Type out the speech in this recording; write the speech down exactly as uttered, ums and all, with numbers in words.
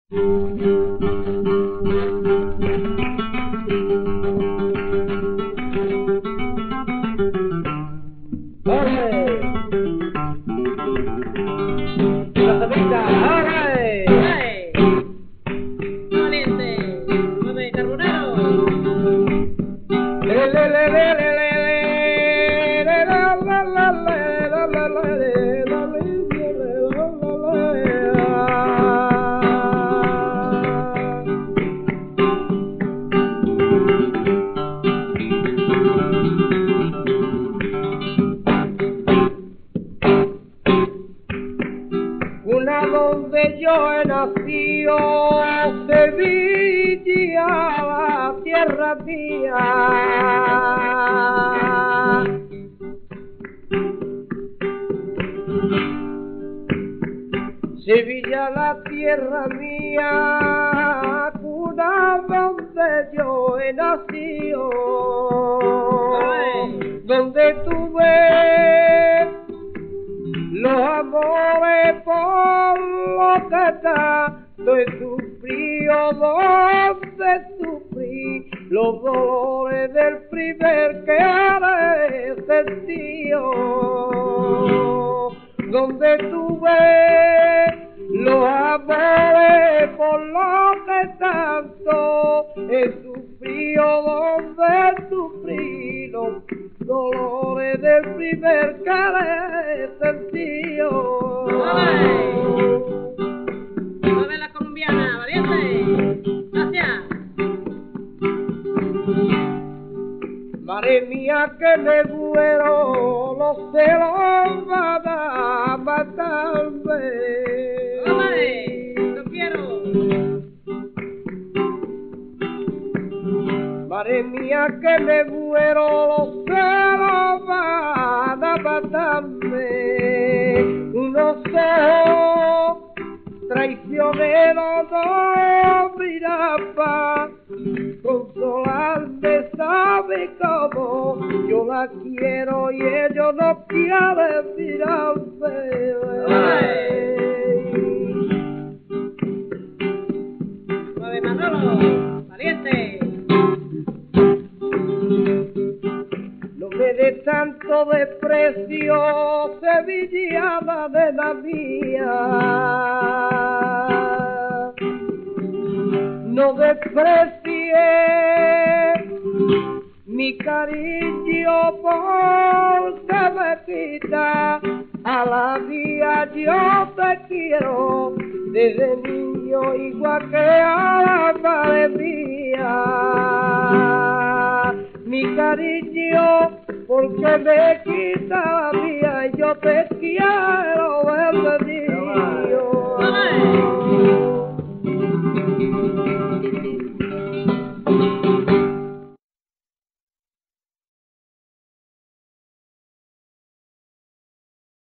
Una donde yo he nacido, Sevilla, la tierra mía. Sevilla, la tierra mía, cuna donde yo he nacido, donde tuve los amores por lo que tanto he sufrido, donde sufrí los dolores del primer que he sentido, donde tuve los amores por lo que tanto he sufrido, donde sufrí los dolores del primer que he sentido. ¡Mueve la colombiana, valiente! ¡Gracias! Madre mía, que me muero, los celos van a matarme. ¡Ole! ¡Lo quiero! Madre mía, que me muero, los celos van a matarme. Unos ojos traicioneros no miran pa' consolarme, sabe cómo yo la quiero y ellos no quieren mirarme. ¡Mueve, Manolo! ¡Valiente! No me dé tanto desprecio, sevillana de la mía. No desprecie mi cariño porque me quita a la mía. Yo te quiero desde niño igual que a la madre mía. Mi cariño porque me quita la mía y yo te quiero ver